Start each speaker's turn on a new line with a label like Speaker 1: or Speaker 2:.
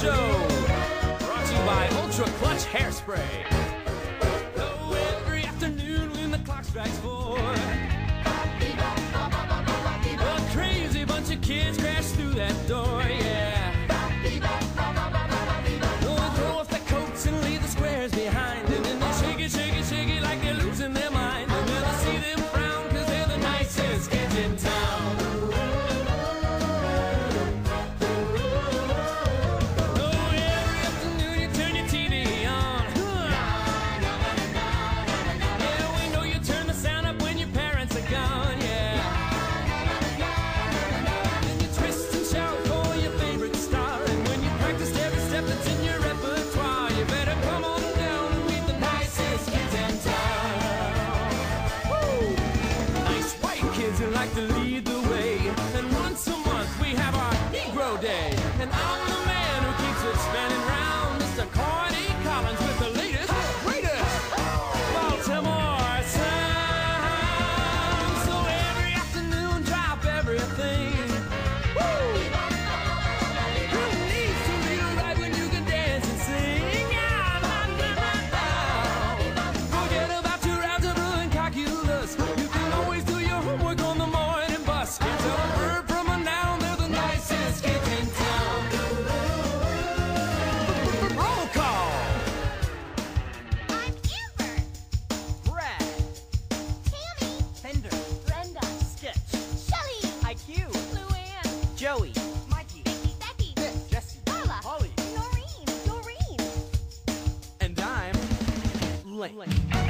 Speaker 1: Show. Brought to you by Ultra Clutch Hairspray. Oh, every afternoon when the clock strikes 4, a crazy bunch of kids crash through that door, yeah. Oh, throw off their coats and leave the squares behind, and then they shake it, shake it, shake it like they're losing their mind. And then I see them frown cause they're the nicest kids in town. Like to lead the way, and once a month we have our Negro Day, and I'm the man who keeps it spinning round, Mr. Corny Collins with the latest, greatest Baltimore sound. So every afternoon drop everything. Woo! Who needs to lead a ride when you can dance and sing? Forget about your algebra and calculus. You can always do your homework on the morning bus. Can't tell a verb from a noun, they're the nicest kids in town. Roll call.
Speaker 2: I'm Amber.
Speaker 3: Brad.
Speaker 2: Tammy.
Speaker 3: Pender.
Speaker 2: Brenda.
Speaker 3: Sketch.
Speaker 2: Shelly.
Speaker 3: IQ.
Speaker 2: Luann.
Speaker 3: Joey. Mikey.
Speaker 2: Becky.
Speaker 3: Jesse.
Speaker 2: Darla.
Speaker 3: Holly.
Speaker 2: Noreen. Doreen.
Speaker 1: And I'm Link.